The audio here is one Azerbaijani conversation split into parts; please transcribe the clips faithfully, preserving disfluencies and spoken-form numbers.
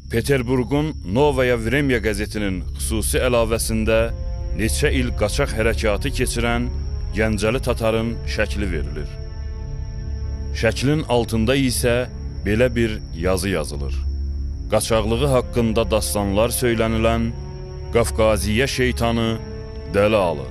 Peterburqun Novaya Vremya qəzetinin xüsusi əlavəsində neçə il qaçaq hərəkatı keçirən Gəncəli Tatarın şəkli verilir. Şəklin altında isə belə bir yazı yazılır. Qaçaqlığı haqqında dastanlar söylənilən Qafqaziyyə şeytanı Dəli Alı.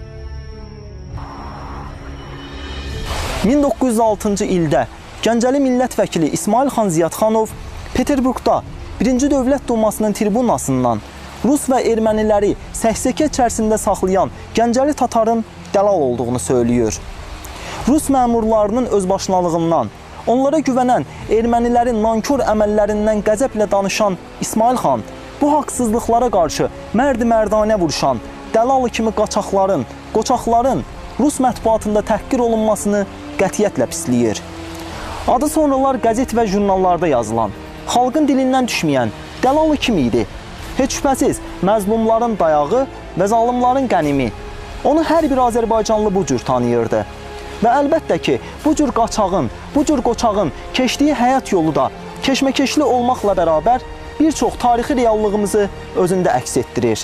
min doqquz yüz altıncı ildə Gəncəli millət vəkili İsmail xan Ziyadxanov Peterburqda birinci Dövlət Dumasının tribunasından Rus və erməniləri səksəkə içərisində saxlayan Gəncəli Tatarın Dəlal olduğunu söylüyor. Rus məmurlarının özbaşınalığından, onlara güvənən ermənilərin nankör əməllərindən qəzəblə danışan İsmail xan bu haqsızlıqlara qarşı mərd-mərdanə vuruşan Dəlalı kimi qaçaqların, qoçaqların Rus mətbuatında təhqir olunmasını qətiyyətlə pisləyir. Adı sonralar qəzet və jurnallarda yazılan, xalqın dilindən düşməyən Dəlalı kim idi? Heç şübhəsiz məzlumların dayağı və zalimların qənimi. Onu hər bir Azərbaycanlı bu cür tanıyırdı. Və əlbəttə ki, bu cür qaçağın, bu cür qoçağın keçdiyi həyat yolu da keşməkeşli olmaqla bərabər bir çox tarixi reallığımızı özündə əks etdirir.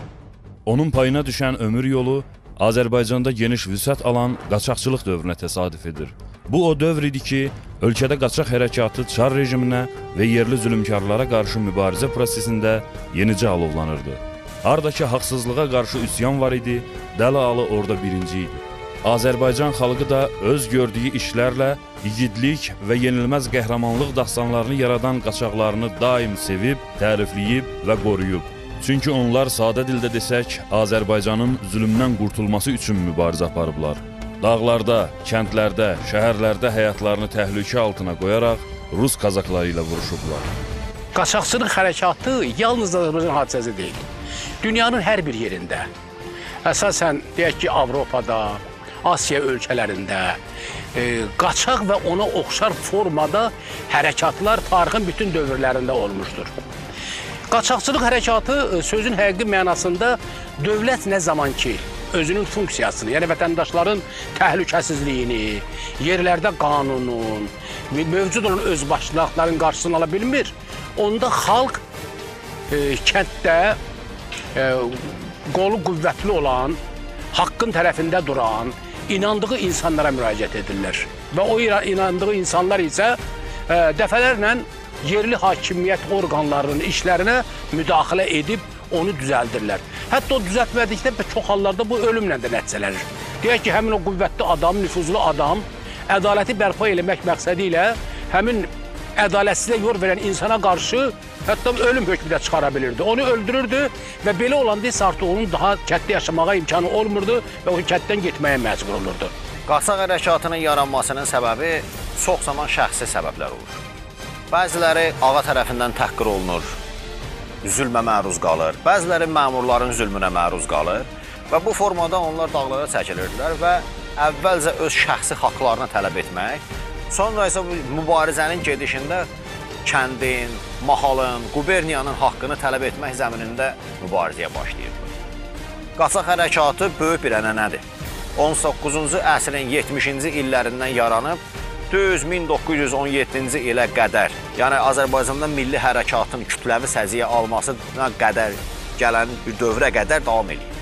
Onun payına düşən ömür yolu Azərbaycanda geniş vüsət alan qaçaqçılıq dövrünə təsadüf edir. Bu o dövr idi ki, ölkədə qaçaq hərəkatı Çar rejiminə və yerli zülmkarlara qarşı mübarizə prosesində yenicə alovlanırdı. Hardakı haqsızlığa qarşı üsyan var idi, Dəli Alı orada birinci idi. Azərbaycan xalqı da öz gördüyü işlərlə igidlik və yenilməz qəhrəmanlıq dastanlarını yaradan qaçaqlarını daim sevib, tərifləyib və qoruyub. Çünki onlar sadə dildə desək, Azərbaycanın zülmdən qurtulması üçün mübarizə aparıblar. Dağlarda, kəndlərdə, şəhərlərdə həyatlarını təhlükə altına qoyaraq Rus kazakları ilə vuruşublar. Qaçaqçılıq hərəkatı yalnız Azərbaycan hadisəsi deyil. Dünyanın hər bir yerində, əsasən deyək ki, Avropada, Asiya ölkələrində, e, qaçaq və ona oxşar formada hərəkatlar tarixin bütün dövrlərində olmuşdur. Qaçaqçılıq hərəkatı sözün həqiqi mənasında dövlət nə zaman ki, özünün funksiyasını, yəni vətəndaşların təhlükəsizliyini, yerlərdə qanunun, mövcud olan özbaşınlıqların qarşısını ala bilmir. Onda xalq e, kənddə e, qolu qüvvətli olan, haqqın tərəfində duran, inandığı insanlara müraciət edirlər. Və o inandığı insanlar isə e, dəfələrlə yerli hakimiyyət orqanlarının işlərinə müdaxilə edib onu düzəldirlər. Hətta o düzəltmədikdə çox hallarda bu ölümlə də nəticələnir. Deyək ki, həmin o qüvvətli adam, nüfuzlu adam ədaləti bərpa eləmək məqsədi ilə həmin ədalətsizliyə yol verən insana qarşı hətta ölüm hökmü də çıxara bilirdi. Onu öldürürdü və belə olanda isə artıq onun daha kənddə yaşamağa imkanı olmurdu və o kənddən getməyə məcbur olurdu. Qaçaq hərəkatının yaranmasının səbəbi çox zaman şəxsi səbəblər olur. Bəziləri ağa tərəfindən təhqir olunur, zülmə məruz qalır, bəziləri məmurların zülmünə məruz qalır və bu formada onlar dağlara çəkilirdilər və əvvəlcə öz şəxsi haqlarını tələb etmək, sonra isə mübarizənin gedişində kəndin, mahalın, quberniyanın haqqını tələb etmək zəminində mübarizəyə başlayırdı. Qaçaq hərəkatı böyük bir ənənədir. on doqquzuncu əsrin yetmişinci illərindən yaranıb, düz min doqquz yüz on yeddinci ilə qədər, yəni Azərbaycanda milli hərəkatın kütləvi səziyyə almasına qədər gələn bir dövrə qədər davam edir.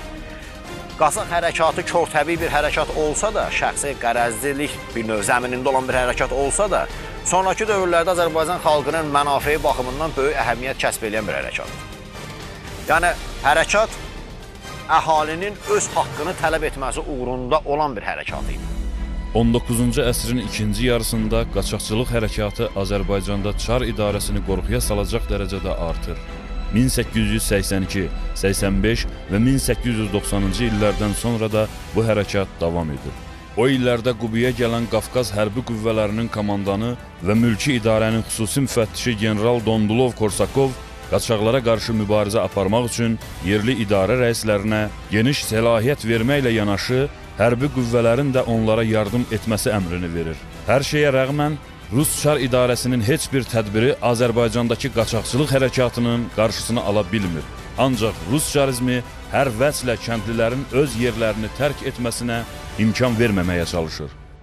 Qaçaq hərəkatı körtəbii bir hərəkat olsa da, şəxsi qərəzlilik bir növ zəminində olan bir hərəkat olsa da, sonraki dövrlərdə Azərbaycan xalqının mənafeyi baxımından böyük əhəmiyyət kəsb edən bir hərəkatdır. Yəni, hərəkat əhalinin öz haqqını tələb etməsi uğrunda olan bir hərəkat idi. on doqquzuncu əsrin ikinci yarısında qaçaqçılıq hərəkatı Azərbaycanda Çar idarəsini qorxuya salacaq dərəcədə artır. min səkkiz yüz səksən iki, səksən beş və min səkkiz yüz doxsanıncı illərdən sonra da bu hərəkat davam edir. O illərdə Qubiyə gələn Qafqaz hərbi qüvvələrinin komandanı və mülki idarənin xüsusi müfəttişi general Dondulov Korsakov qaçaqlara qarşı mübarizə aparmaq üçün yerli idarə rəislərinə geniş səlahiyyət verməklə yanaşı, hərbi qüvvələrin də onlara yardım etməsi əmrini verir. Hər şeyə rəğmən, Rus-Çar idarəsinin heç bir tədbiri Azərbaycandakı qaçaqçılıq hərəkatının qarşısını ala bilmir. Ancaq Rus çarizmi hər vəslə kəndlilərin öz yerlərini tərk etməsinə imkan verməməyə çalışır.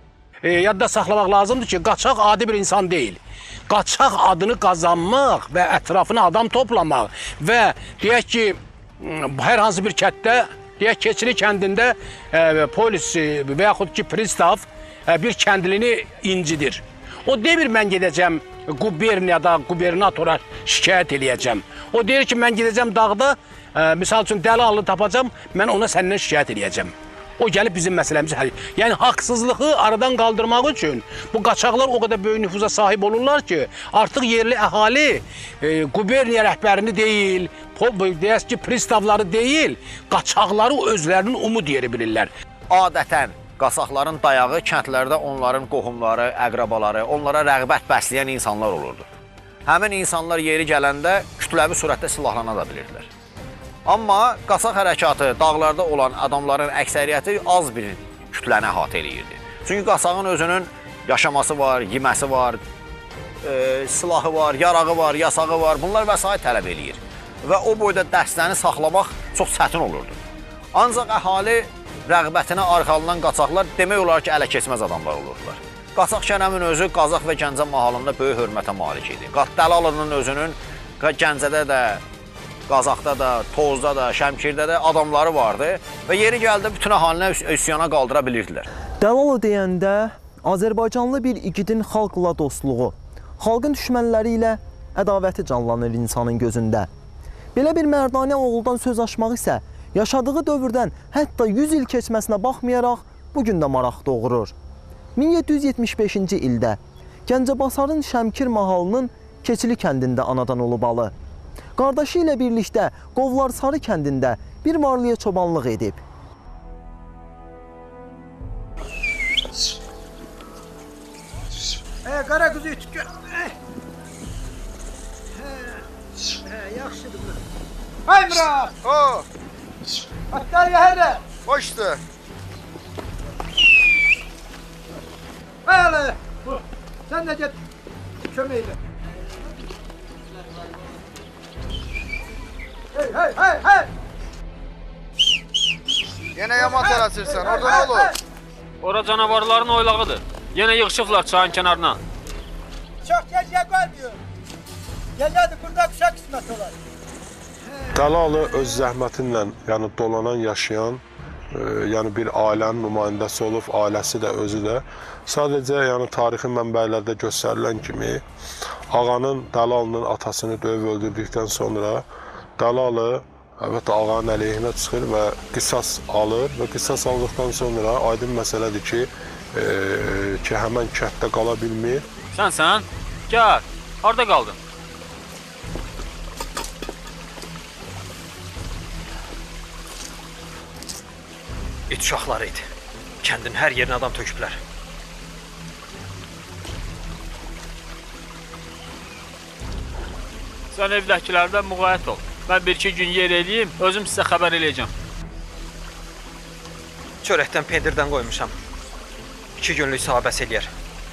e, yadda saxlamaq lazımdır ki, qaçaq adi bir insan deyil. Qaçaq adını qazanmaq və ətrafına adam toplamaq və deyək ki, hər hansı bir kətdə, deyək Keçili kəndində e, polis e, və yaxud ki, pristav e, bir kəndlini incidir. O demir, mən gedəcəm quberniyada, qubernatora şikayət eləyəcəm. O deyir ki, mən gedəcəm dağda, e, misal üçün dəli alını tapacam, mən ona səndən şikayət eləyəcəm. O gəlib bizim məsələmizi həll. Yəni haqsızlığı aradan qaldırmaq üçün bu qaçaqlar o qədər böyük nüfuza sahib olurlar ki, artıq yerli əhali e, quberniya rəhbərini deyil, deyək ki, pristavları deyil, qaçaqları özlərinin umud yeri bilirlər. Adətən qaçaqların dayağı kəndlərdə onların qohumları, əqrabaları, onlara rəğbət bəsləyən insanlar olurdu. Həmin insanlar yeri gələndə kütləvi surətdə silahlana da bilirdilər. Amma qaçaq hərəkatı dağlarda olan adamların əksəriyyəti az bir kütləni əhatə eləyirdi. Çünki qaçağın özünün yaşaması var, yeməsi var, e, silahı var, yarağı var, yasağı var, bunlar vəsait tələb eləyir. Və o boyda dəstəni saxlamaq çox çətin olurdu. Ancaq əhali rəğbətinə arxalanan qaçaqlar demək olar ki, ələ keçməz adamlar olurdular. Qaçaq Kərəmin özü Qazax və Gəncə mahalında böyük hörmətə malik idi. Dəlalının özünün Gəncədə də, Qazaxda da, Tozda da, Şəmkirdə də adamları vardı və yeri gəldi bütün əhalinə üsyana qaldıra bilirdilər. Dəlalo deyəndə Azərbaycanlı bir igidin xalqla dostluğu, xalqın düşmənləri ilə ədavəti canlanır insanın gözündə. Belə bir mərdanə oğuldan söz açmaq isə yaşadığı dövrdən hətta yüz il keçməsinə baxmayaraq bugün də maraq doğurur. min yeddi yüz yetmiş beşinci ildə Gəncəbasarın Şəmkir mahalının Keçili kəndində anadan olubalı. Qardaşı ilə birlikdə Qovlar Sarı kəndində bir varlıya çobanlıq edib. Hə, qara quzu üç gör. Hə, hə, yaxşıdır bu. Hay Murat! O, Atlar yəhərə. hoşdur. Hələ, sən də get kömək elə. Hey, hey, hey, hey! Yenə yaman tələsirsən, orada nə olur? Ora canavarların oylağıdır. Yenə yığışıblar çayın kənarına. Çox gəziyə qoymuyor. Gəzədir, burada qışa qismət olar. Dəlalı öz zəhmətinlə, yəni dolanan, yaşayan, e, yəni bir ailənin nümayəndəsi olub, ailəsi də, özü də. Sadəcə yəni tarixi mənbələrdə göstərilən kimi ağanın, Dəlalının atasını döyüb öldürdükdən sonra Dəlalı əlbəttə ağanın əleyhinə çıxır və qisas alır və qisas aldıqdan sonra aydın məsələdir ki, e, ki həmən kənddə qala bilmir. Sən sən? Gəl. Harda qaldın? İt uşaqları idi. Kəndin hər yerinə adam töküblər. Sən evdəkilərdən müğayət ol. Mən bir-iki gün yer eləyim, özüm sizə xəbər eləyəcəm. Çörəkdən pendirdən qoymuşam. İki günlük sahabəs eləyər.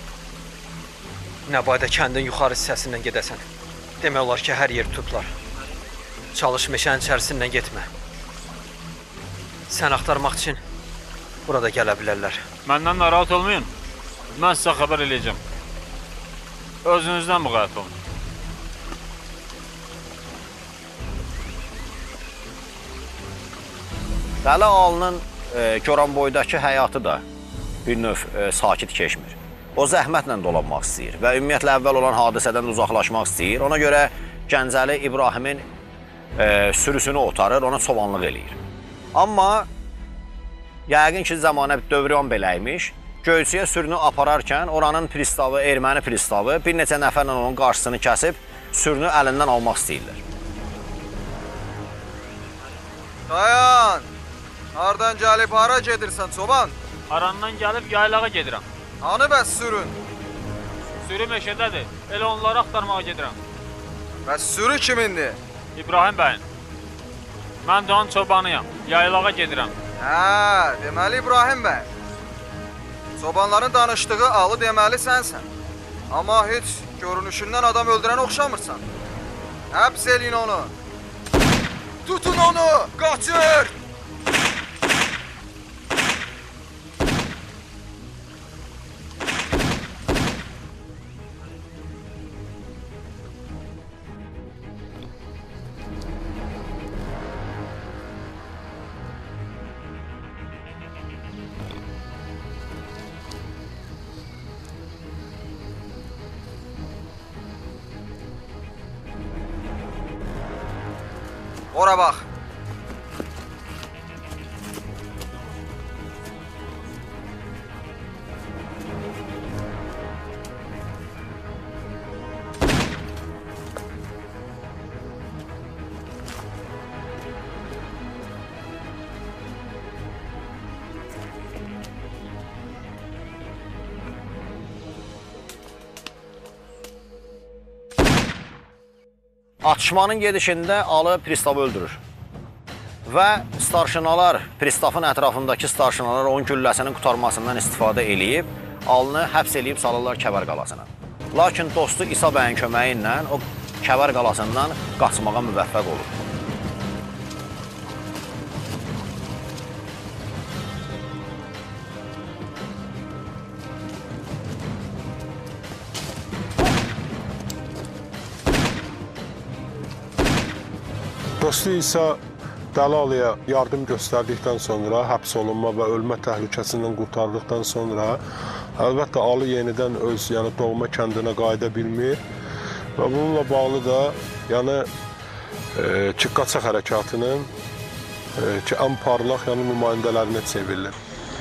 Nə bayda kəndin yuxarı hissəsindən gedəsən. Demək olar ki, hər yer tutublar. Çalış meşənin içərisindən getmə. Sən axtarmaq üçün burada gələ bilərlər. Məndən narahat olmayın. Mən sizə xəbər eləyəcəm. Özünüzdən müğayət olun. Dəli Alının e, Goranboydakı həyatı da bir növ e, sakit keçmir. O zəhmətlə dolanmaq istəyir və ümumiyyətlə əvvəl olan hadisədən uzaqlaşmaq istəyir. Ona görə Gəncəli İbrahimin e, sürüsünü otarır, ona çobanlıq eləyir. Amma yəqin ki, zamanə dövryan beləymiş. Göyçüyə sürünü apararkən oranın pristavı, erməni pristavı bir neçə nəfərlə onun qarşısını kəsib sürünü əlindən almaq istəyirlər. Dayan! Hardan gəlib, hara gedirsən, çoban? Arandan gəlib yaylağa gedirəm. Hanı bəs sürün? Sürü meşədədir. Elə onları axtarmağa gedirəm. Bəs sürü kimindir? İbrahim bəyin. Mən də onun çobanıyam. Yaylağa gedirəm. Hə, deməli İbrahim bəy. Çobanların danışdığı alı deməli sənsən. Amma heç görünüşündən adam öldürən oxşamırsan. Həbs eləyin onu. Tutun onu, qaçır! Ora bax. Atışmanın gedişində Alı pristavı öldürür. Və starşınalar, pristavın ətrafındakı starşınalar onun gülləsinin qurtarmasından istifadə eləyib, Alını həbs eləyib salırlar Kəvər qalasına. Lakin dostu İsa bəyin köməyi ilə o Kəvər qalasından qaçmağa müvəffəq olur. Dostu İsa Dəli Alıya yardım göstərdikdən sonra, həbs olunma və ölmə təhlükəsindən qurtardıqdan sonra, əlbəttə Alı yenidən öz, yəni doğma kəndinə qayıda bilmir və bununla bağlı da, yəni e, ki, qaçaq hərəkatının e, ki, ən parlaq yəni, nümayəndələrinə çevrilir.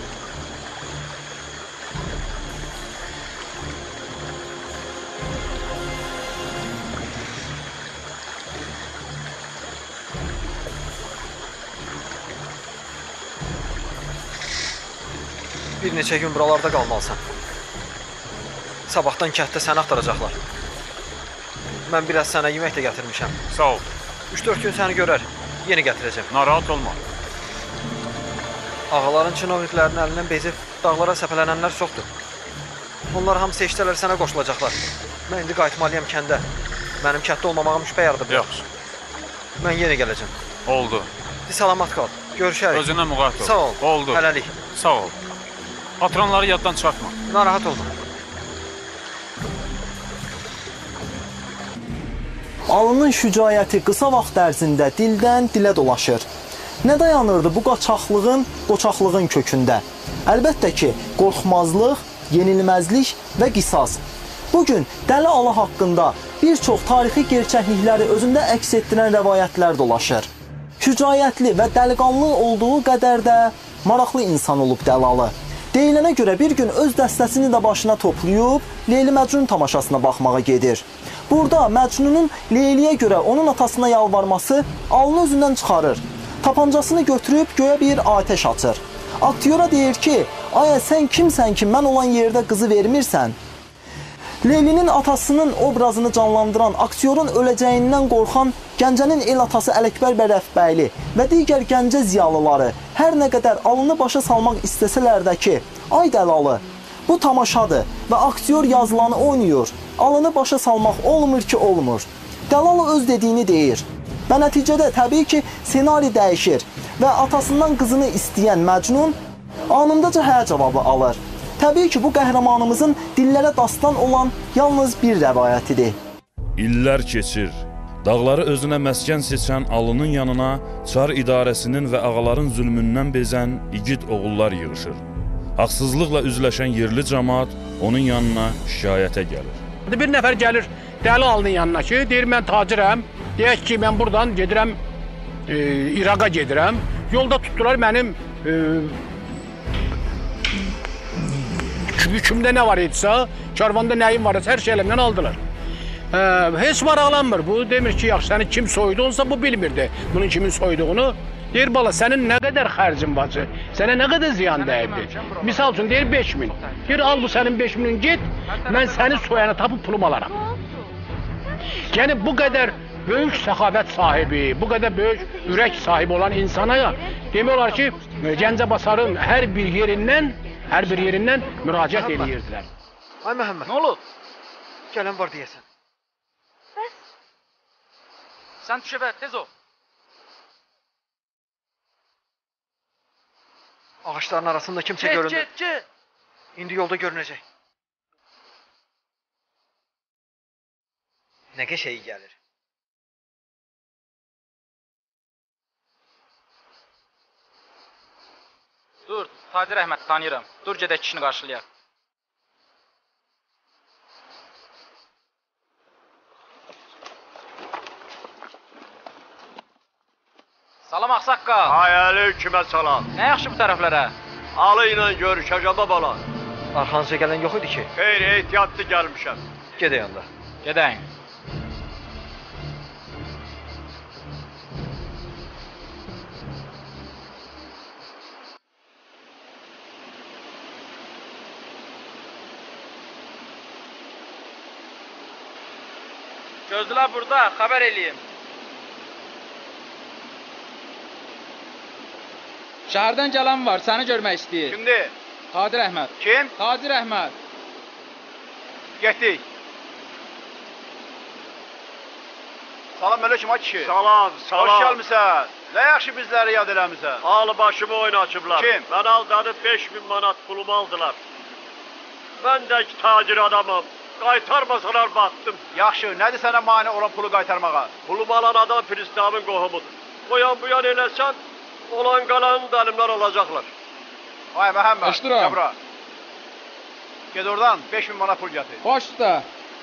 Bir neçə gün buralarda qalmalısan. Sabahdan kənddə səni axtaracaqlar. Mən biraz sənə yemək də gətirmişəm. Sağ ol. üç dörd gün səni görər, yeni gətirəcəm. Narahat olma. Ağaların çinovniklərinin əlindən bezib dağlara səpələnənlər çoxdur. Onlar hamısı eşitələr sənə qoşulacaqlar. Mən indi qayıtmalıyam kəndə. Mənim kənddə olmamağım şübhə yaradır. Yaxşı. Mən yenə gələcəm. Oldu. Bir salamat qal. Görüşərik. Özünə müqayət ol. Sağ ol. Oldu. Hələlik. Sağ ol. Patronları yaddan çıxartma. Narahat olma. Alının şücaəti qısa vaxt ərzində dildən dilə dolaşır. Nə dayanırdı bu qaçaqlığın, qoçaqlığın kökündə? Əlbəttə ki, qorxmazlıq, yenilməzlik və qisas. Bugün Dəli Alı haqqında bir çox tarixi gerçəklikləri özündə əks etdirən rəvayətlər dolaşır. Şücaətli və dəliqanlı olduğu qədər də maraqlı insan olub Dəli Alı. Deyilənə görə bir gün öz dəstəsini də başına toplayıb Leyli Məcnun tamaşasına baxmağa gedir. Burada Məcnunun Leyliyə görə onun atasına yalvarması Alını özündən çıxarır. Tapancasını götürüb göyə bir atəş açır. Aktyora deyir ki, aya sən kimsən ki, mən olan yerdə qızı vermirsən? Leylinin atasının obrazını canlandıran, aktyorun öləcəyindən qorxan Gəncənin el atası Ələkbər bəy Rəfbəyli və digər Gəncə ziyalıları hər nə qədər Alını başa salmaq istəsələr də ki, ay Dəli Alı, bu tamaşadır və aktyor yazılanı oynayır, Alını başa salmaq olmur ki, olmur. Dəli Alı öz dediyini deyir və nəticədə təbii ki, senari dəyişir və atasından qızını istəyən Məcnun anındaca hə cavabı alır. Təbii ki, bu qəhrəmanımızın dillərə dastan olan yalnız bir rəvayətidir. İllər keçir. Dağları özünə məskən seçən Alının yanına Çar idarəsinin və ağaların zülmündən bezən igid oğullar yığışır. Haqsızlıqla üzləşən yerli cəmaat onun yanına şikayətə gəlir. Bir nəfər gəlir Dəli Alının yanına ki, deyir mən tacirəm, deyək ki, mən buradan gedirəm, e, İraqa gedirəm. Yolda tutdular mənim e, yükümdə nə var etsə, karvanda nəyim var etsə, hər şey əlimdən aldılar. Ee, heç maraqlanmır. Bu demir ki, yaxşı səni kim soyduğunsa bu bilmirdi bunun kimin soyduğunu. Deyir bala sənin nə qədər xərcin var, sənə nə qədər ziyan dəyibdi. Misal üçün deyir beş min. Deyir al bu sənin beş minin get, mən səni soyanı tapıb pulum alaram. Yəni bu qədər böyük səxavət sahibi, bu qədər böyük ürək sahibi olan insana demək olar ki, Gəncəbasarın hər bir yerindən, hər bir yerindən müraciət edirdilər. Ay Məhəmməd. Nə olub? Gələn var deyəsən. Bəs? Sən düşəbə, tez ol. Ağaçların arasında kimsə Get, göründü. get, get. İndi yolda görünəcək. Nə qəşəyi gəlir. Dur, Tacir Əhməd tanıyıram. Dur gedək kişini qarşılayaq. Salam Ağsaqqal. Ay aleykümə salam. Nə yaxşı bu tərəflərə? Alı ilə görüşəcəm bala. Arxanıza gələn yox idi ki. Xeyr, ehtiyatlı gəlmişəm. Gedək onda. Gedəyin. Gözlə burada, xəbər eləyim. Şəhərdən gələn var, səni görmək istəyir. Kimdir? Qadir Əhməd. Kim? Qadir Əhməd. Getdik. Salam əleykum ay kişi. Salam, salam. Hoş gəlmisən. Nə yaxşı bizləri yad eləmisən. Alı başımı oynaçıblar. Kim? Mən aldadıb beş min manat pulumu aldılar. Mən də ki, tacir adamım. Qaytarmasalar batdım. Yaxşı, nədir sənə mane olan pulu qaytarmağa? Pulumu alan adam pristavın qohumudur. Qoyan bu yan eləsən, olan qalanın da əlimlər alacaqlar. Ay Məhəmməd, Eşdirəm. Qəbra. Ged oradan beş min manat pul gətir. Baş üstə.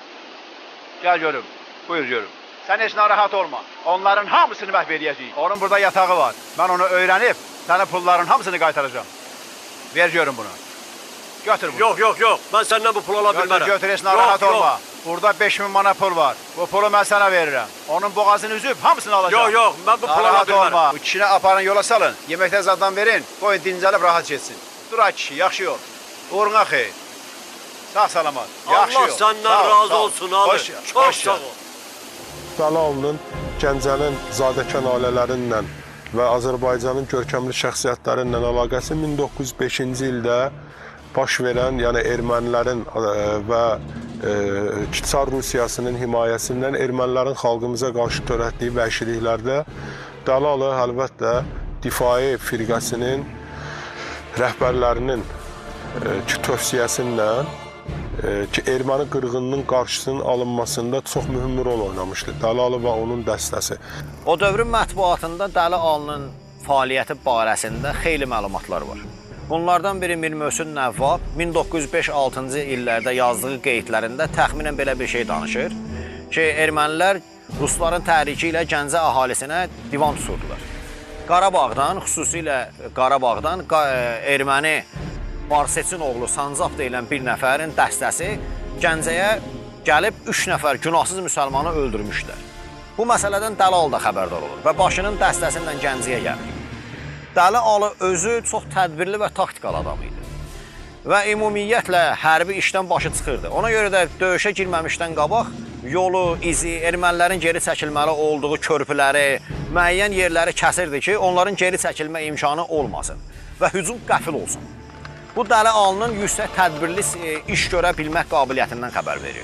Gəl görüm, buyur görüm. Sən heç narahat olma. Onların hamısını məhv edəcəyik. Onun burada yatağı var. Mən onu öyrənib, sənin pulların hamısını qaytaracağım. Ver görüm bunu. Götür bunu. Yox, yox, yox. Mən səndən bu pulu ala Götür, bilmərəm. götür, heç narahat Yox, olma. yox. Burada beş min manat pul var. Bu pulu mən sənə verirəm. Onun boğazını üzüb, hamısını alacağım. Yox, yox, mən bu pulu ala Narahat bilmərəm. olma. Bu kişini aparın, yola salın. Yeməkdə zaddan verin, qoyun dincəlib rahat geçsin. Dur ay kişi, yaxşı yol. Uğruna xeyr. Sağ salamat, yaxşı Allah yol. səndən Sağ ol, razı sağ ol. olsun Ali. Hoş- Çox hoş sağ gəldin. ol. Bəlalının Gəncənin zadəkən ailələrindən və Azərbaycanın görkəmli şəxsiyyətləri ilə əlaqəsi min doqquz yüz beşinci ildə baş verən, yəni ermənilərin ə, və ə, Çar Rusiyasının himayəsindən ermənilərin xalqımıza qarşı törətdiyi vəhşiliklərdə Dəlalı əlbəttə difai firqəsinin rəhbərlərinin ə, ki, tövsiyəsilə ki, erməni qırğınının qarşısının alınmasında çox mühüm rol oynamışdı Dəlalı və onun dəstəsi. O dövrün mətbuatında Dəli Alının fəaliyyəti barəsində xeyli məlumatlar var. Bunlardan biri Mir Möhsün Nəvvab min doqquz yüz beş altıncı illərdə yazdığı qeydlərində təxminən belə bir şey danışır ki, ermənilər Rusların təhriki ilə Gəncə əhalisinə divan tuturdular. Qarabağdan, xüsusilə Qarabağdan erməni Marseçin oğlu Sancaq deyilən bir nəfərin dəstəsi Gəncəyə gəlib üç nəfər günahsız müsəlmanı öldürmüşlər. Bu məsələdən Dəli Alı da xəbərdar olur və başının dəstəsindən Gəncəyə gəlir. Dəli Alı özü çox tədbirli və taktikal adam idi və ümumiyyətlə hərbi işdən başı çıxırdı. Ona görə də döyüşə girməmişdən qabaq yolu, izi, ermənilərin geri çəkilməli olduğu körpüləri, müəyyən yerləri kəsirdi ki, onların geri çəkilmə imkanı olmasın və hücum qəfil olsun. Bu Dəli Alının yüksək tədbirli iş görə bilmək qabiliyyətindən xəbər verir.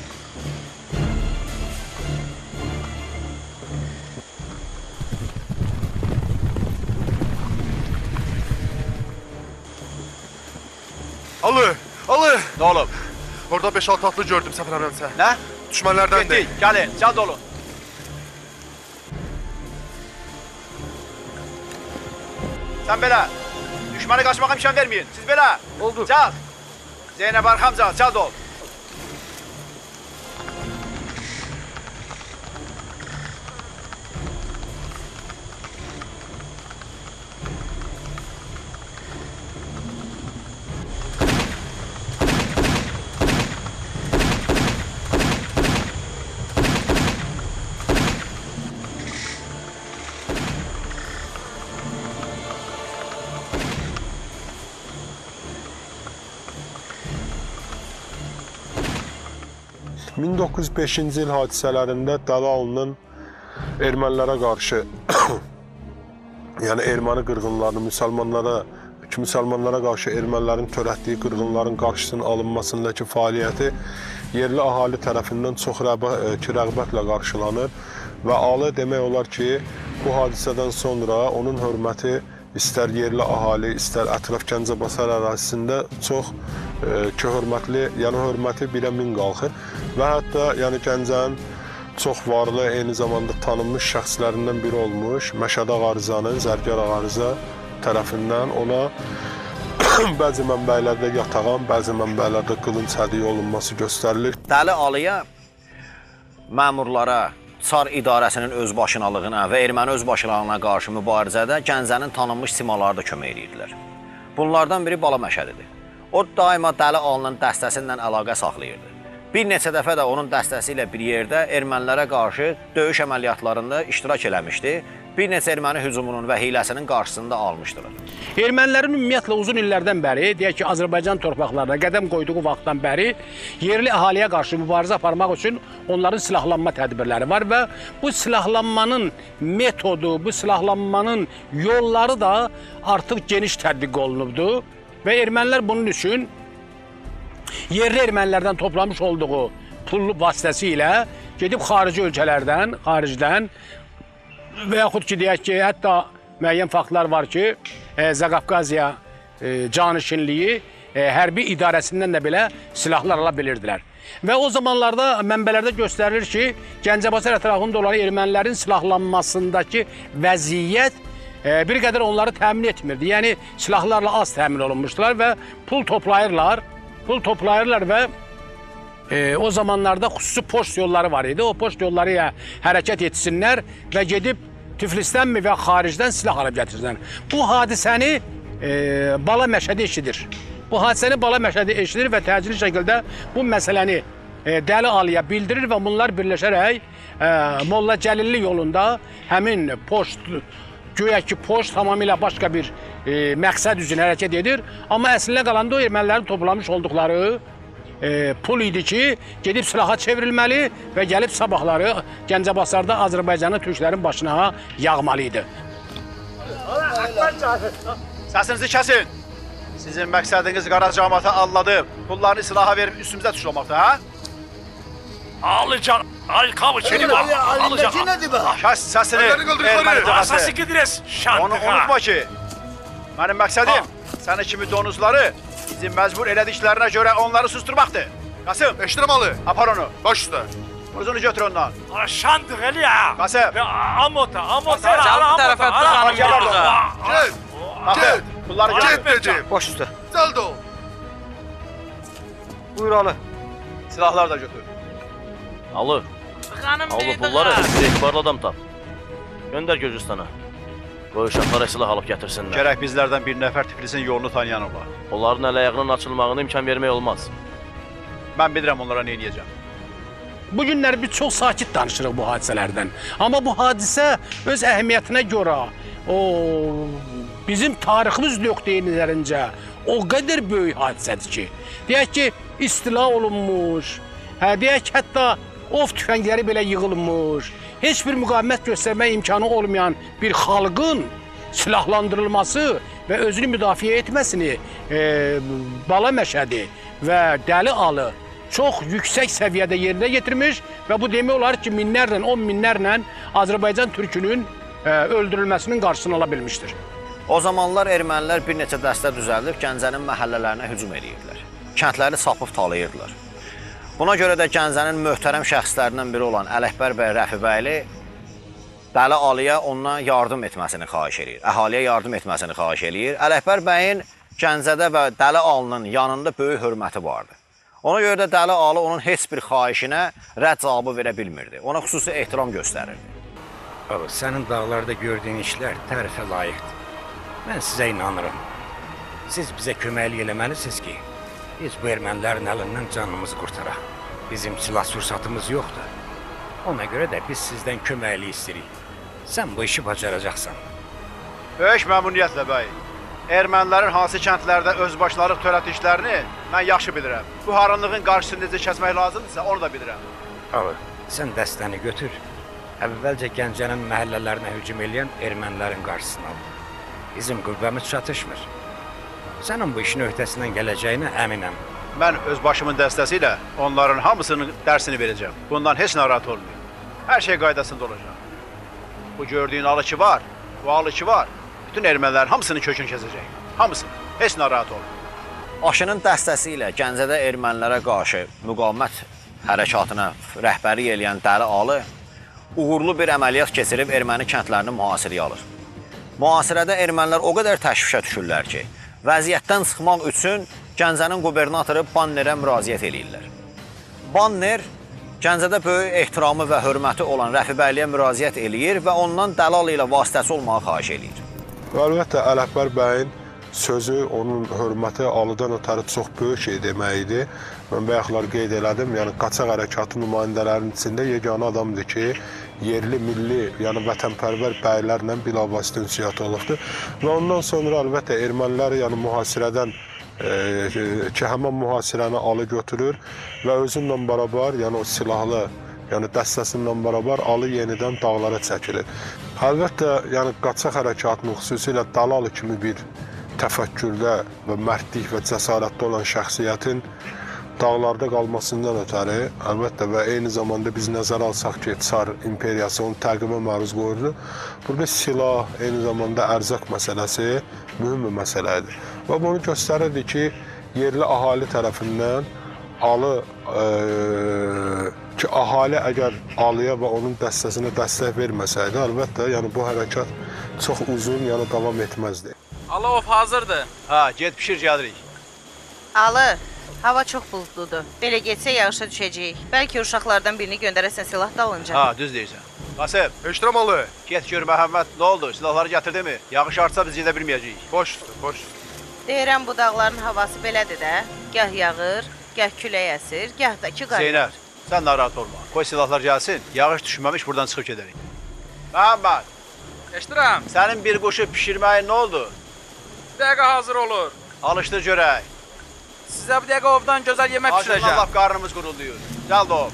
Alı, Alı! Nə olub? Orada beş altı atlı gördüm səfər əmrəmsə. Nə? Düşmənlərdəndir. Getdik, gəlin, cəld olun. Sən belə, düşməni qaçmağa imkan verməyin. Siz belə. Oldu. Cəld. Zeynəb arxamca, cəld ol. min doqquz yüz beşinci il hadisələrində Dəli Alının ermənilərə qarşı, yəni erməni qırğınlarını müsəlmanlara, ki, müsəlmanlara qarşı ermənilərin törətdiyi qırğınların qarşısının alınmasındakı fəaliyyəti yerli əhali tərəfindən çox rəğbətlə qarşılanır və Alı demək olar ki, bu hadisədən sonra onun hörməti istər yerli əhali, istər ətraf Gəncəbasar ərazisində çox ki, hörmətli, yəni hörməti birə min qalxır və hətta yəni Gəncənin çox varlı, eyni zamanda tanınmış şəxslərindən biri olmuş Məşəd Ağarızanın, Zərgər Ağarıza tərəfindən ona bəzi mənbələrdə yatağan, bəzi mənbələrdə qılınc hədiyyə olunması göstərilir. Dəli Alıya məmurlara, Çar idarəsinin özbaşınalığına və erməni özbaşınalığına qarşı mübarizədə Gəncənin tanınmış simaları da kömək edirdilər. Bunlardan biri Bala Məşədidir. O daima Dəli Alının dəstəsi ilə əlaqə saxlayırdı. Bir neçə dəfə də onun dəstəsi ilə bir yerdə ermənilərə qarşı döyüş əməliyyatlarında iştirak eləmişdi. Bir neçə erməni hücumunun və hiləsinin qarşısını da almışdılar. Ermənilərin ümumiyyətlə uzun illərdən bəri, deyək ki, Azərbaycan torpaqlarına qədəm qoyduğu vaxtdan bəri yerli əhaliyə qarşı mübarizə aparmaq üçün onların silahlanma tədbirləri var və bu silahlanmanın metodu, bu silahlanmanın yolları da artıq geniş tətbiq olunubdur və ermənilər bunun üçün yerli ermənilərdən toplamış olduğu pul vasitəsilə gedib xarici ölkələrdən, xaricdən və yaxud ki, deyək ki, hətta müəyyən faktlar var ki, e, Zaqafqaziya e, canişinliyi e, hərbi idarəsindən də belə silahlar ala bilirdilər. Və o zamanlarda mənbələrdə göstərilir ki, Gəncəbazar ətrafında olan ermənilərin silahlanmasındakı vəziyyət e, bir qədər onları təmin etmirdi. Yəni, silahlarla az təmin olunmuşdular və pul toplayırlar, pul toplayırlar və e, o zamanlarda xüsusi poçt yolları var idi. O poçt yolları ilə hərəkət etsinlər və gedib Tiflisdənmi və xaricdən silah alıb gətirsinlər. Bu hadisəni e, Bala Məşədi eşidir. Bu hadisəni Bala Məşədi eşidir və təcili şəkildə bu məsələni e, Dəli Alıya bildirir və bunlar birləşərək e, Molla Cəlilli yolunda həmin poçt, güya ki, poçt tamamilə başqa bir e, məqsəd üzrə hərəkət edir. Amma əslinə qalanda o ermənilərin toplamış olduqları e, pul idi ki, gedib silaha çevrilməli və gəlib sabahları Gəncəbazarda Azərbaycanın türklərin başına yağmalı idi. Səsinizi kəsin. Sizin məqsədiniz qara cəmaata alladıb, pullarını silaha verib üstümüzə tuşlamaqdır, hə? Alacaq, ay kavu çeni var. Alacaq. Kəs səsini, erməni dıqası. Asası gidires, Onu unutma ki, mənim məqsədim səni kimi donuzları bizim məcbur elədiklərinə görə onları susturmaqdır. Qasım, eşdirəm alı. Apar onu. Baş üstə. Uzunu götür ondan. Aşandıq eli ha. Qasım. Amota, amota. Canlı tərəfə tıxanım yolda. Get. Get. Bunları get dedim. Baş üstə. Cəldə ol. Buyur Alı. Silahlar da götür. Alı. Alı pulları etibarlı adam tap. Göndər Gürcüstana. Qoy uşaqlara silah alıb gətirsinlər. Gərək bizlərdən bir nəfər Tiflisin yolunu tanıyan ola. Onların əl-ayağının açılmağına imkan vermək olmaz. Mən bilirəm onlara nə edəcəm. Bu günlər biz çox sakit danışırıq bu hadisələrdən. Amma bu hadisə öz əhəmiyyətinə görə, o bizim tariximiz nöqteyi nəzərincə o qədər böyük hadisədir ki, deyək ki, istila olunmuş, hə, deyək ki, hətta ov tüfəngləri belə yığılmış, heç bir müqavimət göstərmək imkanı olmayan bir xalqın silahlandırılması və özünü müdafiə etməsini e, Bala Məşədi və Dəli Alı çox yüksək səviyyədə yerinə getirmiş və bu demək olar ki, minlərlə, on minlərlə Azərbaycan türkünün e, öldürülməsinin qarşısını ala bilmişdir. O zamanlar ermənilər bir neçə dəstə düzəldib Gəncənin məhəllələrinə hücum edirdilər. Kəndləri sapıb talayırdılar. Buna görə də Gəncənin möhtərəm şəxslərindən biri olan Ələkbər bəy Rəfibəyli Dəli Alıya ondan yardım etməsini xahiş edir. Əhaliyə yardım etməsini xahiş edir. Ələkbər bəyin Gəncədə və Dəli Alının yanında böyük hörməti vardı. Ona görə də Dəli Alı onun heç bir xahişinə rədd cavabı verə bilmirdi. Ona xüsusi ehtiram göstərirdi. Abi, sənin dağlarda gördüyün işlər tərifə layiqdir. Mən sizə inanırım. Siz bizə köməklik eləməlisiniz ki, biz bu ermənilərin əlindən canımızı qurtaraq. Bizim silah sursatımız yoxdur. Ona görə də biz sizdən köməklik istəyirik. Sən bu işi bacaracaqsan. Böyük məmnuniyyətlə bəy. Ermənilərin hansı kəndlərdə özbaşları törətdiklərini mən yaxşı bilirəm. Bu haranlığın qarşısını necə kəsmək lazımdırsa, onu da bilirəm. Abi, sən dəstəni götür. Əvvəlcə Gəncənin məhəllələrinə hücum eləyən ermənilərin qarşısını al. Bizim qüvvəmiz çatışmır. Sənin bu işin öhdəsindən gələcəyinə əminəm. Mən öz başımın dəstəsi ilə onların hamısının dərsini verəcəm. Bundan heç narahat olmayın. Hər şey qaydasında olacaq. Bu gördüyün alıcı var, bu alıcı var. Bütün ermənilərin hamısının kökünü kəsəcək. Hamısını. Heç narahat olmayın. Aşının dəstəsi ilə Gəncədə ermənilərə qarşı müqavimət hərəkatına rəhbərlik eləyən Dəli Alı uğurlu bir əməliyyat keçirib erməni kəndlərini mühasirəyə alır. Mühasirədə ermənilər o qədər təşvişə düşürlər ki, vəziyyətdən çıxmaq üçün Gəncənin qubernatoru Bannerə müraciət eləyirlər. Banner Gəncədə böyük ehtiramı və hörməti olan Rəfibəyliyə müraciət eləyir və ondan Dəlalı ilə vasitəsi olmağı xahiş eləyir. Əlbəttə, Ələkbər bəyin sözü, onun hörməti Alıdan ötəri çox böyük şey deməkdir. Mən bayaqlar qeyd elədim, yəni qaçaq hərəkatı nümayəndələrinin içində yeganə adamdır ki, yerli, milli, yəni vətənpərvər bəylərlə bilavasitə ünsiyyət olubdur. Və ondan sonra əlbəttə ermənilər yəni mühasirədən e, ki, həmin mühasirəni alı götürür və özünlə bərabər, yəni o silahlı, yəni dəstəsindən bərabər alı yenidən dağlara çəkilir. Əlbəttə, yəni qaçaq hərəkatının xüsusilə Dəlalı kimi bir təfəkkürdə və mərdlik və cəsarətdə olan şəxsiyyətin dağlarda qalmasından ötəri, əlbəttə və eyni zamanda biz nəzərə alsaq ki, Çar imperiyası onu təqibə məruz qoyurdu. Burada silah, eyni zamanda ərzaq məsələsi mühüm bir məsələdir. Və bunu göstərirdi ki, yerli əhali tərəfindən alı, e, ki, əhali əgər alıya və onun dəstəsinə dəstək verməsəydi, əlbəttə, yəni bu hərəkat çox uzun, yəni davam etməzdi. Alı of hazırdır. Ha, get pişir gəlirik. Alı. Hava çox buludludur. Belə getsə yağışa düşəcəyik. Bəlkə uşaqlardan birini göndərəsən silah dalınca. Ha, düz deyirsən. Qasım, Eşdirəm alı. Get gör Məhəmməd, nə oldu? Silahları gətirdi mi? Yağış artsa biz gedə bilməyəcəyik. Boş üstü, boş üstü. Deyirəm bu dağların havası belədir də. Gah yağır, gah külək əsir, gah da ki qaynar. Zeynəb, sən narahat olma. Qoy silahlar gəlsin, yağış düşməmiş buradan çıxıb gedərik. Məhəmməd. Eşdirəm. Sənin bir quşu pişirməyin nə oldu? Bir dəqiqə hazır olur. Alışdır görək. Sizə bir dəqiqə ovdan gözəl yemək pişirəcəm. Acından laf qarnımız quruluyur. Gəl də ov.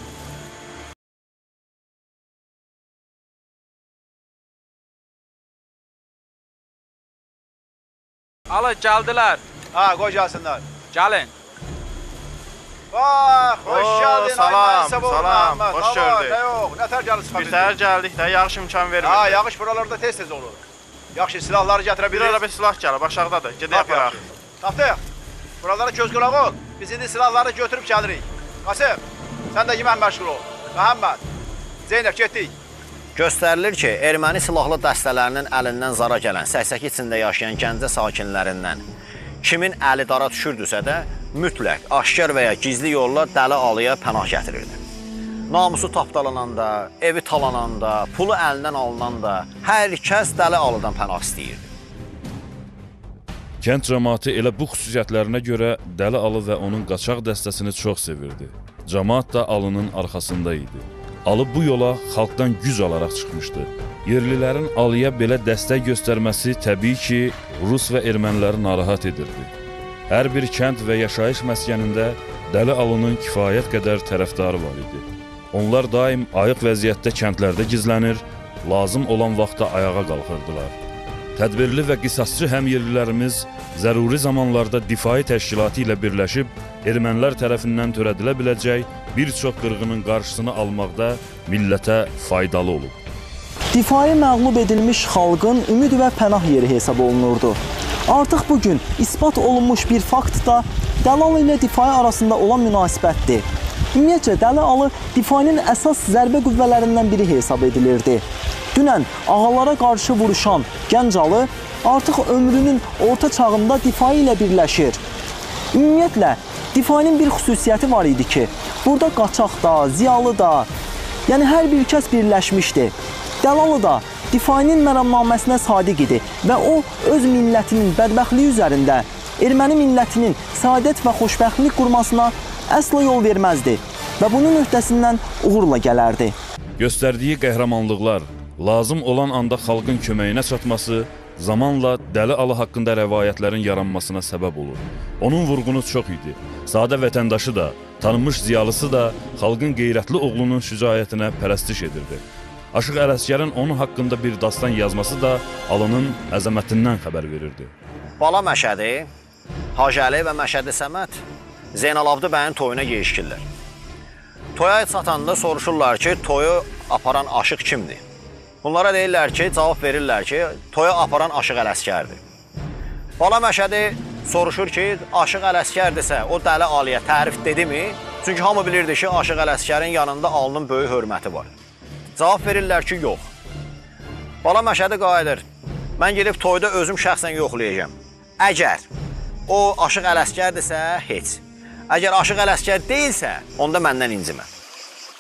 Alı, gəldilər. Ha, qoy gəlsinlər. Gəlin. Bax, hoş Oo, gəldin. salam, salam, hoş gördük. Nə yox, nətər gəlib çıxa Bir təhər gəldik də, yağış imkan vermir. Ha, yağış buralarda tez-tez olur. Yaxşı, silahları gətirə Bir biliriz. ara bir silah gəlib, aşağıdadır. Gedək aparaq. Tapdıq. Buralara göz qulaq ol. Biz indi silahları götürüb gəlirik. Qasım, sən də yemək məşğul ol. Məhəmməd, Zeynəb, getdik. Göstərilir ki, erməni silahlı dəstələrinin əlindən zara gələn səksək içində yaşayan Gəncə sakinlərindən kimin əli dara düşürdüsə də mütləq, aşkar və ya gizli yolla Dəli Alıya pənah gətirirdi. Namusu tapdalananda, evi talananda, pulu əlindən alınanda hər kəs Dəli Alıdan pənah istəyirdi. Kənd cəmaatı elə bu xüsusiyyətlərinə görə Dəli Alı və onun qaçaq dəstəsini çox sevirdi. Cəmaat da Alının arxasında idi. Alı bu yola xalqdan güc alaraq çıxmışdı. Yerlilərin Alıya belə dəstək göstərməsi təbii ki, Rus və erməniləri narahat edirdi. Hər bir kənd və yaşayış məskənində Dəli Alının kifayət qədər tərəfdarı var idi. Onlar daim ayıq vəziyyətdə kəndlərdə gizlənir, lazım olan vaxtda ayağa qalxırdılar. Tədbirli və qisasçı həmyerlilərimiz zəruri zamanlarda difai təşkilatı ilə birləşib ermənilər tərəfindən törədilə biləcək bir çox qırğının qarşısını almaqda millətə faydalı olub. Difai məğlub edilmiş xalqın ümid və pənah yeri hesab olunurdu. Artıq bugün isbat olunmuş bir fakt da Dəli Alı ilə difai arasında olan münasibətdir. Ümumiyyətcə, Dəli Alı difainin əsas zərbə qüvvələrindən biri hesab edilirdi. Dünən ağalara qarşı vuruşan Gənc Alı artıq ömrünün orta çağında difai ilə birləşir. Ümumiyyətlə, difainin bir xüsusiyyəti var idi ki, burada qaçaq da, ziyalı da, yəni hər bir kəs birləşmişdi. Dəli Alı da difainin məramnaməsinə sadiq idi və o, öz millətinin bədbəxtliyi üzərində erməni millətinin səadət və xoşbəxtlik qurmasına əsla yol verməzdi və bunun öhdəsindən uğurla gələrdi. Göstərdiyi qəhrəmanlıqlar, lazım olan anda xalqın köməyinə çatması zamanla Dəli Alı haqqında rəvayətlərin yaranmasına səbəb olur. Onun vurğunu çox idi. Sadə vətəndaşı da, tanınmış ziyalısı da xalqın qeyrətli oğlunun şücaətinə pərəstiş edirdi. Aşıq Ələsgərin onun haqqında bir dastan yazması da Alının əzəmətindən xəbər verirdi. Bala Məşədi, Hacəli və Məşədi Səməd Zeynalabdi bəyin toyuna geyişkirlər. Toya çatanda soruşurlar ki, toyu aparan aşıq kimdir? Bunlara deyirlər ki, cavab verirlər ki, toya aparan Aşıq Ələsgərdir. Bala Məşədi soruşur ki, Aşıq Ələsgərdirsə o Dəli Alıya tərif dedi mi? Çünki hamı bilirdi ki, Aşıq Ələsgərin yanında Alının böyük hörməti var. Cavab verirlər ki, yox. Bala Məşədi qayıdır. Mən gedib toyda özüm şəxsən yoxlayacağam. Əgər o Aşıq Ələsgərdirsə, heç. Əgər Aşıq Ələsgər deyilsə, onda məndən incimə.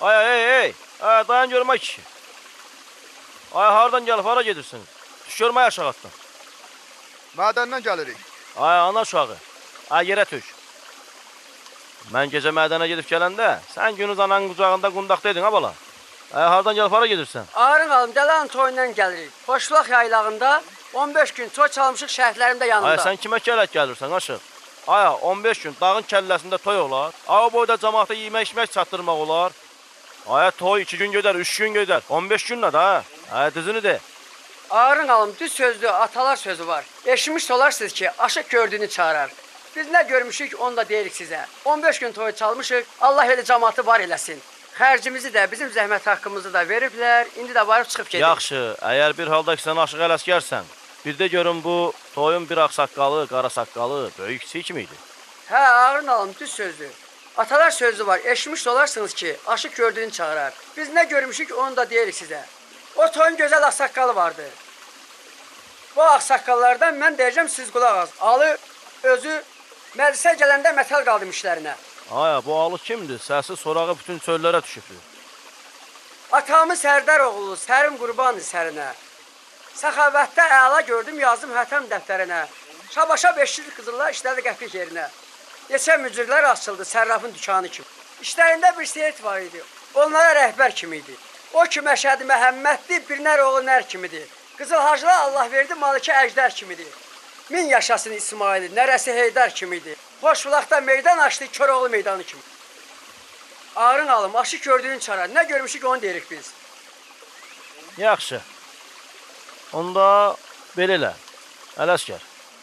Ay, ay, ay. Ay, dayan görmək kişi. Ay, hardan gəlib, hara gedirsiniz? Düş görmək aşağıdan. Mədəndən gəlirik. Ay, ana uşağı. Ay, yerə tük. Mən gecə mədənə gedib gələndə, sən günüz ananın qucağında qundaqdaydın, ha bala? Ay, hardan gəlib, hara gedirsən? Ağrın qalım, gələn toyundan gəlirik. Xoşluq yaylağında on beş gün toy çalmışıq şəhidlərim də yanında. Ay, sən kimə kələk gəlirsən, aşıq? Ay, on beş gün dağın kəlləsində toy olar. Ay, o boyda cəmaata yemək-içmək çatdırmaq olar. Ay, toy iki gün gedər, üç gün gedər. on beş gün nədir, ha? Ay, düzünü de. Ağrın qalım, düz sözlü, atalar sözü var. Eşitmiş olarsınız ki, aşıq gördüğünü çağırar. Biz nə görmüşük, onu da deyirik sizə. on beş gün toy çalmışıq, Allah elə cəmaatı var eləsin. Xərcimizi də, bizim zəhmət haqqımızı da veriblər, indi də varıb çıxıb gedir. Yaxşı, əgər bir halda ki, sən aşıq ələskərsən, bir də görün bu toyun bir ağsaqqalı, qara saqqalı, böyük kiçik kimi idi. Hə, ağrın alım, düz sözlü. Atalar sözü var, eşitmiş olarsınız ki, aşıq gördüğünü çağırar. Biz nə görmüşük, onu da deyirik sizə. O toyun gözəl ağsaqqalı vardı. Bu ağsaqqallardan mən deyəcəm, siz qulaq az. Alı özü məclisə gələndə mətal qaldım işlərinə. Aya, bu alı kimdir? Səsi sorağı bütün çöllərə düşübdür. Atamı Sərdar oğlu, sərim qurbanı sərinə. Səxavətdə əla gördüm, yazdım hətəm dəftərinə. Şabaşa beşlik qızıllar işlədi qəpik yerinə. Neçə mücürlər açıldı sərrafın dükanı kimi. İşlərində bir seyit var idi. Onlara rəhbər kimi idi. O ki Məşədi Məhəmməddir, bir nər oğlu nər kimidir. Qızıl Hacılar Allah verdi, Malikə Əjdər kimidir. Min yaşasın İsmaili, nərəsi Heydər kimidir. Xoşbulaqda meydan açdı, Köroğlu meydanı kimi. Ağrın alım, aşıq gördüyünü çarar. Nə görmüşük, onu deyirik biz. Yaxşı. Onda belə elə, Ələskər.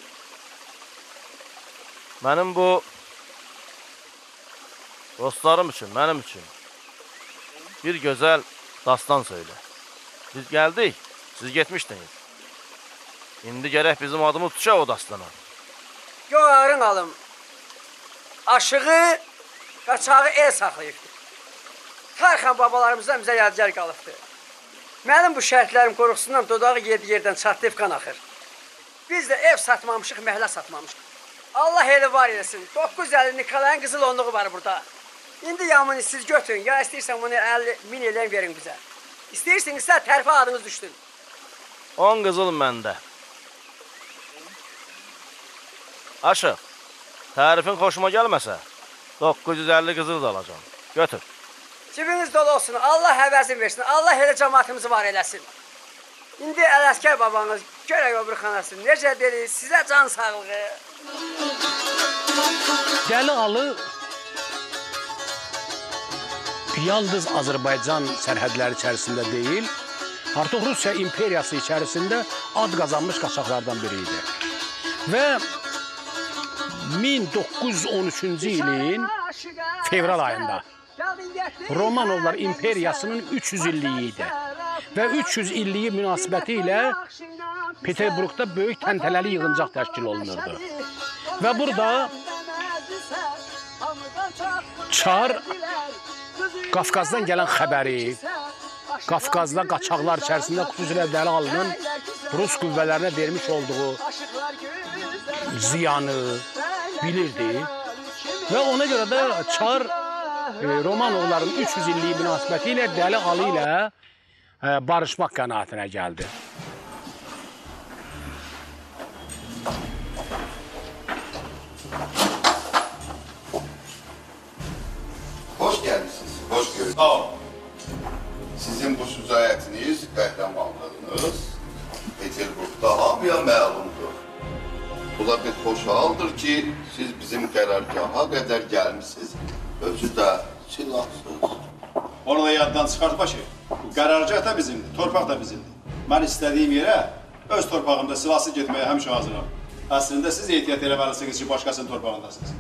Mənim bu dostlarım üçün, mənim üçün bir gözəl dastan söylə. Biz gəldik, siz getmişdiniz. İndi gərək bizim adımı tutuşaq o dastana. Yox, ağrın alım. Aşığı, qaçağı el saxlayıbdır. Tarixən babalarımızdan bizə yadigar qalıbdır. Mənim bu şərtlərim qorxusundan dodağı yedi yerdən çatlayıb qan axır. Biz də ev satmamışıq, məhlə satmamışıq. Allah eli var eləsin. doqquz əlli Nikolayın qızıl onluğu var burada. İndi yamını siz götürün, ya istəyirsən bunu əlli min eləyən verin bizə. İstəyirsinizsə tərfə adınız düşdün. on qızıl məndə. Aşıq, tərifin xoşuma gəlməsə, doqquz yüz əlli qızıl da alacağım. Götür. Cibiniz dolu olsun, Allah həvəzin versin, Allah elə cəmaatımızı var eləsin. İndi Ələskər babanız görək öbür xanası, necə deyir, sizə can sağlığı. Dəli Alı yalnız Azərbaycan sərhədləri içərisində deyil, artıq Rusiya imperiyası içərisində ad qazanmış qaçaqlardan biri idi. Və min doqquz yüz on üçüncü ilin fevral ayında Romanovlar imperiyasının üç yüz illiyi idi. Və üç yüz illiyi münasibəti ilə Peterburqda böyük təntənəli yığıncaq təşkil olunurdu. Və burada Çar Qafqazdan gələn xəbəri, Qafqazda qaçaqlar içərisində xüsusilə Dəli Alının Rus qüvvələrinə vermiş olduğu ziyanı bilirdi. Və ona görə də Çar Romanovların üç yüz illiyi münasibəti ilə Dəli Alı ilə barışmaq qənaətinə gəldi. Hoş gelmişsiniz, hoş gördük. Sağ olun. Sizin bu süzayətiniz, qəhrəmanlığınız Peterburqda hamıya məlumdur. Bu da bir xoş haldır ki, siz bizim qərargaha qədər gəlmişsiniz, özü də silahsız. Onu da yaddan çıxart başı. Bu qərargah da bizimdir, torpaq da bizimdir. Mən istədiyim yerə öz torpağımda silahsız getməyə həmişə hazıram. Əslində siz ehtiyat eləməlisiniz ki, başqasının torpağındasınız.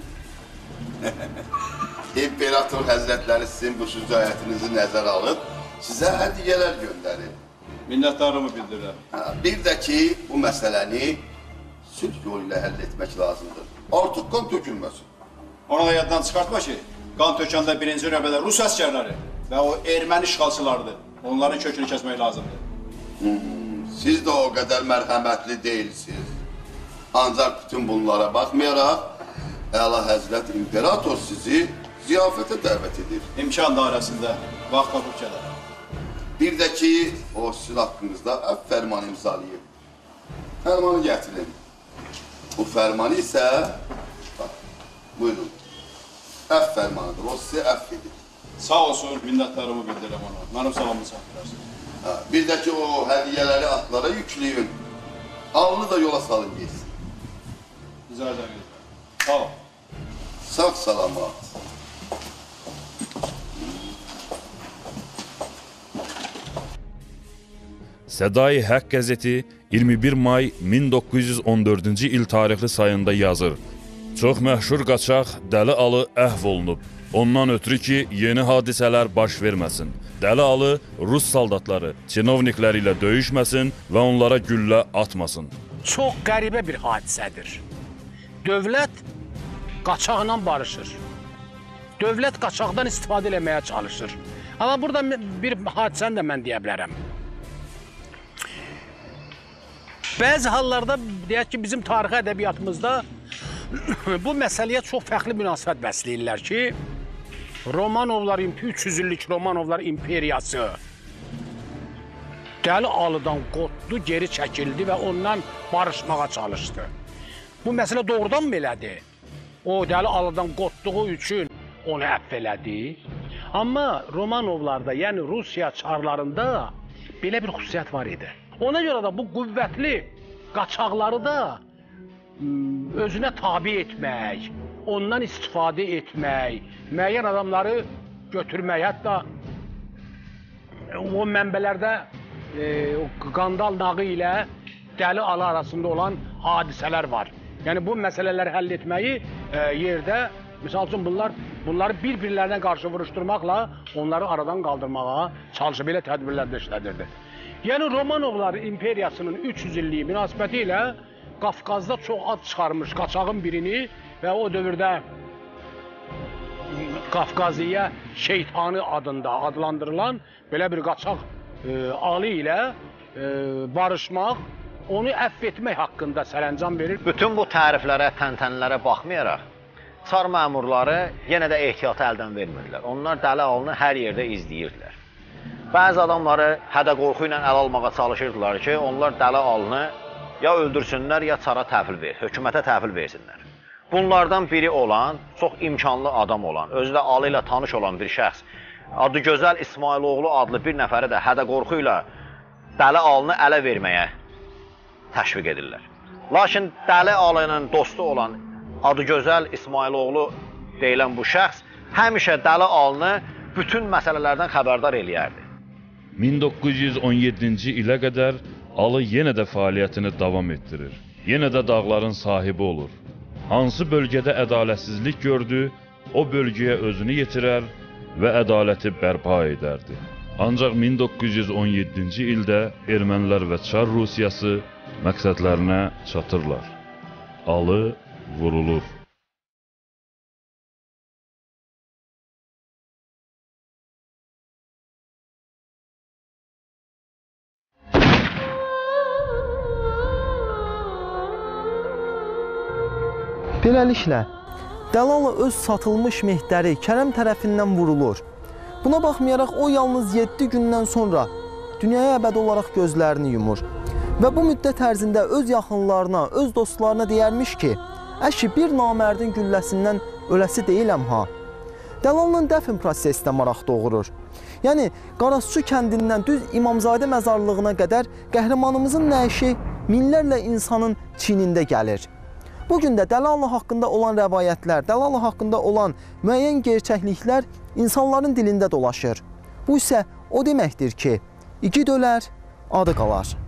İmperator Həzrətləri sizin bu süzayətinizi nəzər alıb, sizə hədiyyələr göndərir. Minnətdarımı bildirirəm. Bir də ki, bu məsələni sülh yolu ilə həll etmək lazımdır. Artıq qan tökülməsin. Onu da yaddan çıxartma ki, qan tökəndə birinci növbədə Rus əskərləri və o erməni işğalçılardır. Onların kökünü kəsmək lazımdır. Hmm, siz də o qədər mərhəmətli deyilsiniz. Ancaq bütün bunlara baxmayaraq, Əla Həzrət İmperator sizi ziyafətə dəvət edir. İmkan dairəsində vaxt tapıb gələr. Bir də ki, o sizin haqqınızda əf fərmanı imzalayıb. Fərmanı gətirin. Bu fərmanı isə, bax, buyurun, əf fərmanıdır, o sizi əff edir. Sağ olsun, minnətlərimi bildirəm ona. Mənim salamını çatdırarsın. Bir də ki, o hədiyyələri atlara yükləyin. Alını da yola salın geçsin. Rica ederim. Sağ ol. Sağ salamat. Sədai Haqq qəzeti iyirmi bir may min doqquz yüz on dördüncü il tarixli sayında yazır. Çox məşhur qaçaq Dəli Alı əhv olunub. Ondan ötürü ki, yeni hadisələr baş verməsin. Dəli Alı Rus saldatları, çinovnikləri ilə döyüşməsin və onlara güllə atmasın. Çox qəribə bir hadisədir. Dövlət qaçaqla barışır. Dövlət qaçaqdan istifadə eləməyə çalışır. Amma burada bir hadisəni də mən deyə bilərəm. Bəzi hallarda, deyək ki, bizim tarixi ədəbiyyatımızda bu məsələyə çox fərqli münasibət bəsləyirlər ki, Romanovlar, üç yüz illik Romanovlar imperiyası Dəli Alıdan qotdu, geri çəkildi və ondan barışmağa çalışdı. Bu məsələ doğrudan belədir. O, Dəli Alıdan qotduğu üçün onu əff elədi. Amma Romanovlarda, yəni Rusiya çarlarında belə bir xüsusiyyət var idi. Ona görə də bu qüvvətli qaçaqları da özünə tabi etmək, ondan istifadə etmək, müəyyən adamları götürmək, hətta o mənbələrdə e, o qandal nağı ilə Dəli Alı arasında olan hadisələr var. Yəni bu məsələləri həll etməyi e, yerdə, misal üçün bunlar, bunları bir-birlərinə qarşı vuruşturmaqla onları aradan qaldırmağa çalışıb belə tədbirlərdə işlədirdi. Yəni Romanovlar imperiyasının üç yüz illiyi münasibəti ilə Qafqazda çox ad çıxarmış qaçağın birini və o dövrdə Qafqaziyə şeytanı adında adlandırılan belə bir qaçaq e, alı ilə e, barışmaq, onu əff etmək haqqında sərəncam verir. Bütün bu təriflərə, təntənələrə baxmayaraq, çar məmurları yenə də ehtiyatı əldən vermirdilər. Onlar Dəli Alını hər yerdə izləyirdilər. Bəzi adamları hədə-qorxu ilə əl almağa çalışırdılar ki, onlar Dəli Alını ya öldürsünlər, ya çara təhvil ver, hökumətə təhvil versinlər. Bunlardan biri olan, çox imkanlı adam olan, özü də Alı ilə tanış olan bir şəxs, adı Gözəl İsmailoğlu adlı bir nəfəri də hədə-qorxu ilə Dəli Alını ələ verməyə təşviq edirlər. Lakin Dəli Alının dostu olan adı Gözəl İsmailoğlu deyilən bu şəxs həmişə Dəli Alını bütün məsələlərdən xəbərdar eləyərdi. min doqquz yüz on yeddinci ilə qədər Alı yenə də fəaliyyətini davam etdirir. Yenə də dağların sahibi olur. Hansı bölgədə ədalətsizlik gördü, o bölgəyə özünü yetirər və ədaləti bərpa edərdi. Ancaq min doqquz yüz on yeddinci ildə ermənilər və Çar Rusiyası məqsədlərinə çatırlar. Alı vurulur. Beləliklə, Dəli Alı öz satılmış mehdəri Kərəm tərəfindən vurulur. Buna baxmayaraq o yalnız yeddi gündən sonra dünyaya əbədi olaraq gözlərini yumur. Və bu müddət ərzində öz yaxınlarına, öz dostlarına deyərmiş ki, əşi bir namərdin gülləsindən öləsi deyiləm ha. Dəli Alının dəfn prosesi də maraq doğurur. Yəni, Qarasçu kəndindən düz İmamzadə məzarlığına qədər qəhrəmanımızın nəşi minlərlə insanın çiynində gəlir. Bugün də Dəli Alı haqqında olan rəvayətlər, Dəli Alı haqqında olan müəyyən gerçəkliklər insanların dilində dolaşır. Bu isə o deməkdir ki, igid ölər, adı qalar.